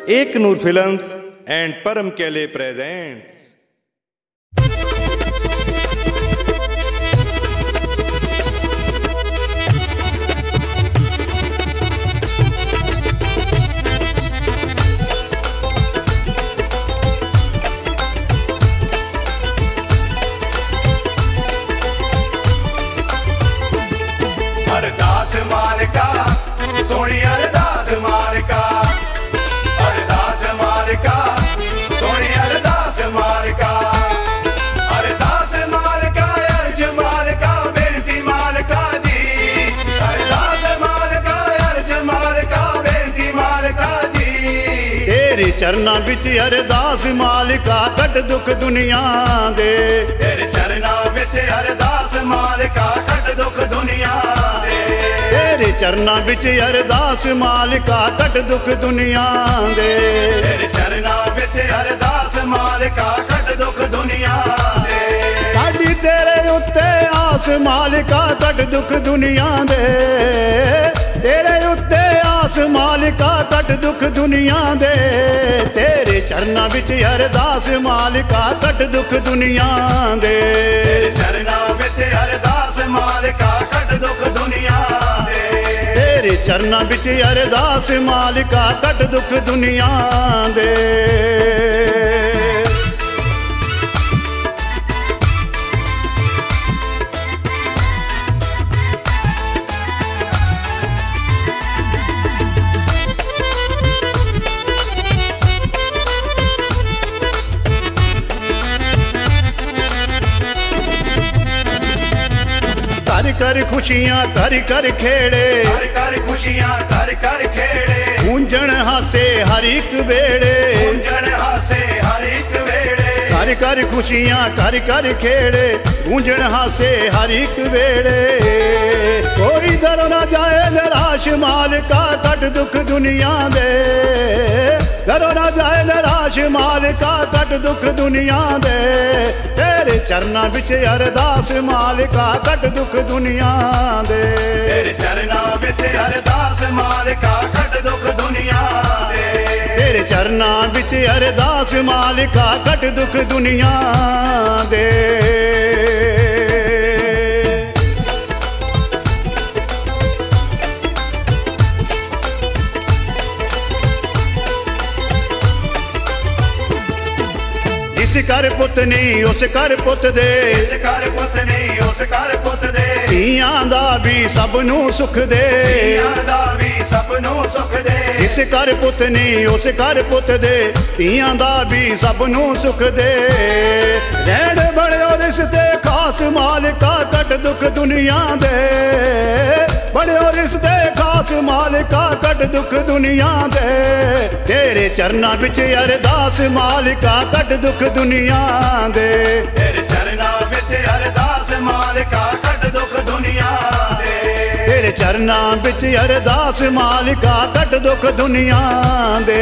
एक नूर films and परम केले प्रेजेंट्स। अरदास मालिका सोनी अरदास मालिका, अरदास मालिका सोनी अरदास मालिका, अरदास मालिका अर्ज मालिका बेनती मालिका जी, अरदास मालिका अर्ज मालिका बेनती मालिका जी। तेरे चरना बिच अरदास मालिका कट दुख दुनिया दे, तेरे चरना बिच अरदास मालिका कट दुख दुनिया दे, तेरे चरना बिच अरदास मालिका कट दुख दुनिया दे, तेरे चरना बिच अरदास मालिका कट दुख दुनिया दे। साडी तेरे उत्ते आस मालिका कट दुख दुनिया दे, तेरे उत्ते आस मालिका कट दुख दुनिया दे, तेरे चरना बिच अरदास मालिका कट दुख दुनिया दे, तेरे चरना बिच अरदास मालिका कट दुख दुनिया दे, तेरे चरना बिच अरदास मालिका कट दुख दुनिया दे। कर कर खुशियां कर कर खेड़े, कर कर खुशियां कर कर खेड़े, गूंजण हासे हर एक बेड़े, गूंजण हासे हर एक वेड़े, कर कर खुशियां कर कर खेड़े, गूंजण हासे हर एक बेड़े। कोई दर न जाए निराश मालिका कट दुख दुनिया दे, दरो न जाए निराश मालिका कट दुख दुनिया दे, तेरे चरना बिच अरदास मालिका कट दुख दुनिया दे, तेरे चरना बिच अरदास मालिका कट दुख दुनिया दे, तेरे चरना बिच अरदास मालिका कट दुख दुनिया दे। जिस कर पुत नहीं उस कर पुत दे, इस कर पुत नहीं उस कर पुत दे, धीआं दा भी सब नू सुख दे, धीआं दा भी सब नू सुख दे, जिस कर पुत नहीं उस कर पुत दे, धीआं दा भी सब नू सुख दे। रहण बड़ियो रिश्ते खास मालिका कट दुख दुनिया दे, बड़ियो रिश्ते खास मालिका कट दुख दुनिया दे, तेरे चरना बिच अरदास मालिका कट दुख दुनिया दे, तेरे चरना बिच अरदास मालिका कट दुख दुनिया दे, तेरे चरना बिच अरदास मालिका कट दुख दुनिया दे।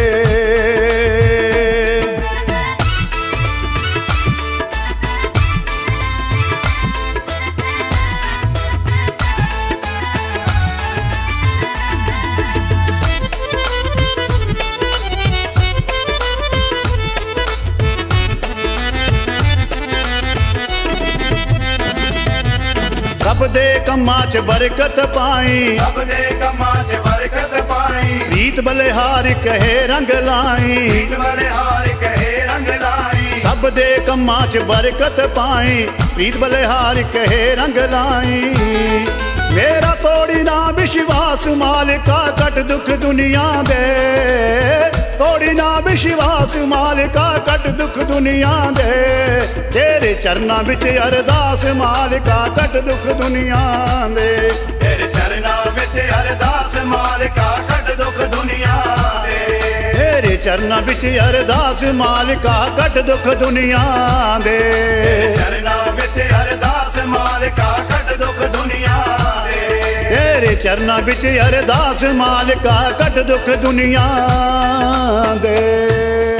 सब दे कम्मा च बरकत पाई, सब दे कम्मा च बरकत पाई, प्रीत बलिहार कहे रंग लाई, प्रीत बलिहार कहे रंग लाई, सब दे कम्मा च बरकत पाई, प्रीत बलिहार कहे रंग लाई। मेरा तोड़ी ना विश्वास मालिका कट दुख दुनिया दे, तोड़ी ना विश्वास मालिका कट दुख दुनिया दे, तेरे चरना बिच अरदास मालिका कट दुख दुनिया दे, तेरे चरना बिच अरदास मालिका कट दुख दुनिया दे, तेरे चरना बिच अरदास मालिका कट दुख दुनिया दे, तेरे चरना बिच अरदास मालिका कट दुख दुनिया दे, तेरे चरना बिच अरदास मालिका कट दुख दुनिया दे।